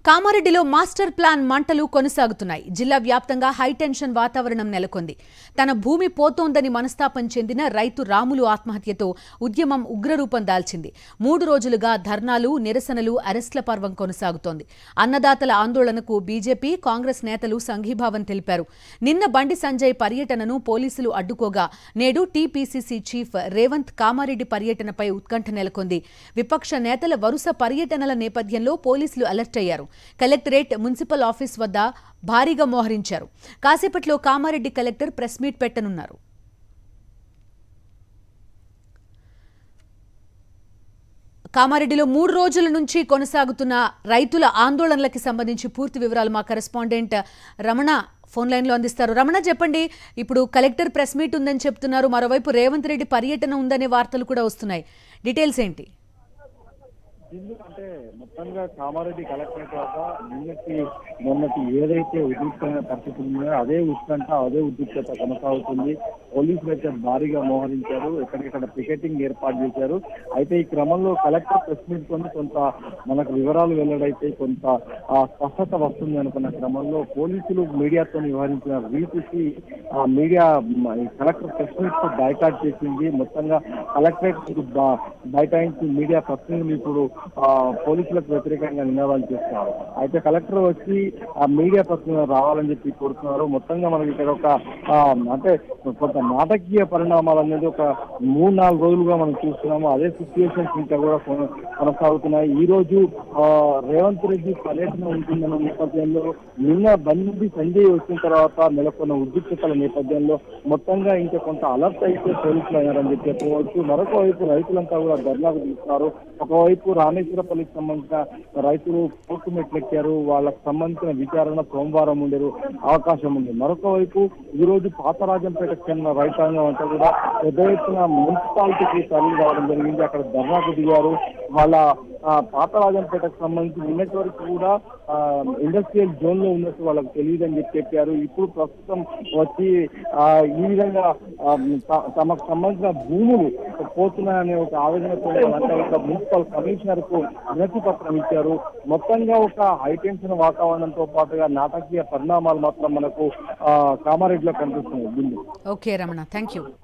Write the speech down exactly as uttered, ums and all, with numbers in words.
కామారెడ్డిలో master plan మంటలు కొనసాగుతున్నాయి. జిల్లా వ్యాప్తంగా హైటెన్షన్ వాతావరణం నెలకొంది. తన భూమి పోతోందని మనస్తాపం చెందిన రైతు రాములు ఆత్మహత్యతో ఉద్యమం ఉగ్రరూపం దాల్చింది. మూడు రోజులుగా ధర్నాలు, నిరసనలు, అరెస్ట్ల పర్వం కొనసాగుతోంది. అన్నదాతల ఆందోళనకు బీజేపీ, కాంగ్రెస్ నేతలు సంఘీభావం తెలిపారు. నిన్న బండి సంజయ్ పర్యటనను పోలీసులు అడ్డుకోగా నేడు టీపీసీసీ చీఫ్ రేవంత్ కామారెడ్డి పర్యటనపై ఉత్కంఠ నెలకొంది. విపక్ష నేతల వరుస పర్యటనల నేపథ్యంలో పోలీసులు అలర్ట్ అయ్యారు. కలెక్టరేట్, మున్సిపల్ ఆఫీస్ వద్ద భారీగా మోహరించారు. కాసేపట్లో కామారెడ్డి కలెక్టర్ ప్రెస్ మీట్ పెట్టనున్నారు. కామారెడ్డిలో మూడు రోజుల నుంచి కొనసాగుతున్న రైతుల ఆందోళనలకు సంబంధించి పూర్తి వివరాలు మా కరెస్పాండెంట్ రమణ ఫోన్ లైన్లో అందిస్తారు. రమణ, చెప్పండి. ఇప్పుడు కలెక్టర్ ప్రెస్ మీట్ ఉందని చెప్తున్నారు, మరోవైపు రేవంత్ రెడ్డి పర్యటన ఉందనే వార్తలు కూడా వస్తున్నాయి. డీటెయిల్స్ ఏంటి? అంటే మొత్తంగా కామారెడ్డి కలెక్టరేట్ వద్ద నిన్నటి మొన్నటి ఏదైతే ఉద్రిక్తమైన పరిస్థితులు ఉన్నాయో అదే ఉత్కంఠ అదే ఉద్రిక్తత కొనసాగుతుంది. పోలీసులు అయితే భారీగా మోహరించారు, ఎక్కడికక్కడ పికెటింగ్ ఏర్పాటు చేశారు. అయితే ఈ క్రమంలో కలెక్టర్ ప్రెస్ మీట్ కొని కొంత మనకు వివరాలు వెల్లడైతే కొంత స్పష్టత వస్తుంది అనుకున్న క్రమంలో పోలీసులు మీడియాతో వ్యవహరించిన రీతికి ఆ మీడియా కలెక్టర్ ప్రెస్ మీట్ కు బైకాట్ చేసింది. మొత్తంగా కలెక్టరేట్ బైఠాయించి మీడియా ప్రతినిధులు ఇప్పుడు ఆ పోలీసులకు వ్యతిరేకంగా నినాదాలు చేస్తున్నారు. అయితే కలెక్టర్ వచ్చి ఆ మీడియా ప్రతినిధులు రావాలని చెప్పి కోరుతున్నారు. మొత్తంగా మనకి ఇక్కడ ఒక అంటే కొంత నాటకీయ పరిణామాలు అనేది ఒక మూడు నాలుగు రోజులుగా మనం చూస్తున్నాము. అదే సిచ్యువేషన్స్ ఇంకా కూడా కొనసాగుతున్నాయి. ఈ రోజు ఆ రేవంత్ రెడ్డి పర్యటన ఉంటుందన్న నేపథ్యంలో నిన్న బండి సంజయ్ వచ్చిన తర్వాత నెలకొన్న ఉద్రిక్తతల నేపథ్యంలో మొత్తంగా ఇంకా కొంత అలర్ట్ అయితే పోలీసులు అయ్యారని చెప్పి చెప్పవచ్చు. మరొక వైపు రైతులంతా కూడా ధర్నాకు దిగుతున్నారు. ఒకవైపు రామేశ్వరపల్లికి సంబంధించిన రైతులు కోర్టు మెట్లెక్కారు. వాళ్ళకు సంబంధించిన విచారణ సోమవారం ఉండే అవకాశం ఉంది. మరొక వైపు ఈ రోజు పాతరాజంపేటకు చెందిన రైతాంగం అంతా కూడా పెద్ద ఎత్తున మున్సిపాలిటీకి తరలి రావడం జరిగింది. అక్కడ ధర్నాకు దిగారు. వాళ్ళ పాతరాజంపేటకు సంబంధించి నిన్నటి వరకు కూడా ఇండస్ట్రియల్ జోన్ లో ఉన్నట్టు వాళ్ళకి తెలియదని చెప్పి చెప్పారు. ఇప్పుడు ప్రస్తుతం వచ్చి ఆ ఈ విధంగా తమకు సంబంధించిన భూములు పోతున్నాయనే ఒక ఆవేదనతో ఒక మున్సిపల్ కమిషనర్ కు వినతి పత్రం ఇచ్చారు. మొత్తంగా ఒక హైటెన్షన్ వాతావరణంతో పాటుగా నాటకీయ పరిణామాలు మాత్రం మనకు ఆ కామారెడ్డిలో కనిపిస్తున్నాయి. Okay Ramana, thank you.